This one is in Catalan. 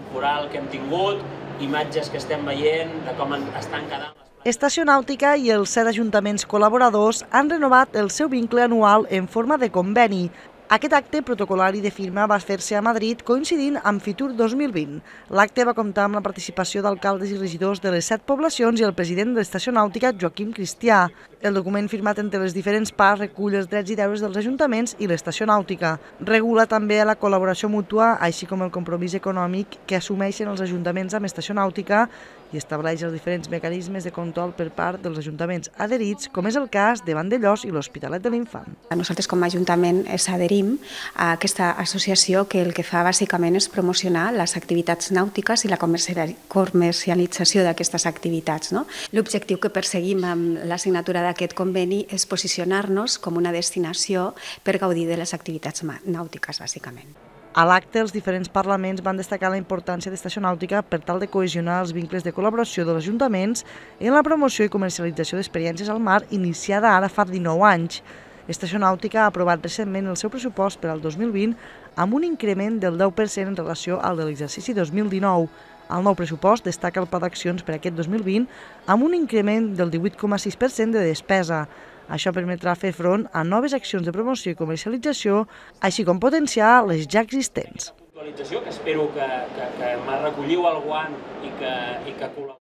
temporal que hem tingut, imatges que estem veient de com estan quedant. Estació Nàutica i els 7 ajuntaments col·laboradors han renovat el seu vincle anual en forma de conveni. Aquest acte protocolari de firma va fer-se a Madrid coincidint amb Fitur 2020. L'acte va comptar amb la participació d'alcaldes i regidors de les 7 poblacions i el president de l'Estació Nàutica, Joaquim Cristià. El document firmat entre les diferents parts recull els drets i deures dels ajuntaments i l'Estació Nàutica. Regula també la col·laboració mútua, així com el compromís econòmic que assumeixen els ajuntaments amb Estació Nàutica i estableix els diferents mecanismes de control per part dels ajuntaments adherits, com és el cas de Vandellòs i l'Hospitalet de l'Infant. Nosaltres com a Ajuntament s'adherim a aquesta associació que el que fa bàsicament és promocionar les activitats nàutiques i la comercialització d'aquestes activitats. L'objectiu que perseguim amb la signatura d'aquest conveni és posicionar-nos com una destinació per gaudir de les activitats nàutiques, bàsicament. A l'acte, els diferents parlaments van destacar la importància d'Estació Nàutica per tal de cohesionar els vincles de col·laboració dels ajuntaments en la promoció i comercialització d'experiències al mar iniciada ara fa 19 anys. Estació Nàutica ha aprovat recentment el seu pressupost per al 2020 amb un increment del 10% en relació al de l'exercici 2019. El nou pressupost destaca el pla d'accions per aquest 2020 amb un increment del 18,6% de despesa. Això permetrà fer front a noves accions de promoció i comercialització, així com potenciar les ja existents. Que espero que me recolliu el guant i que col·laboreu.